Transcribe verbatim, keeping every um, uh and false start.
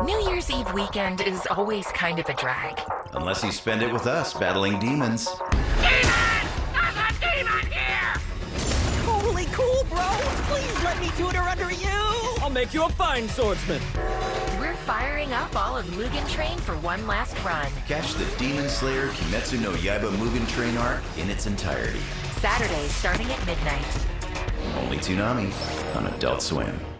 New Year's Eve weekend is always kind of a drag. Unless you spend it with us battling demons. Demon! There's a demon here! Totally cool, bro! Please let me tutor under you! I'll make you a fine swordsman. We're firing up all of Mugen Train for one last run. Catch the Demon Slayer Kimetsu no Yaiba Mugen Train arc in its entirety. Saturday starting at midnight. Only Toonami on Adult Swim.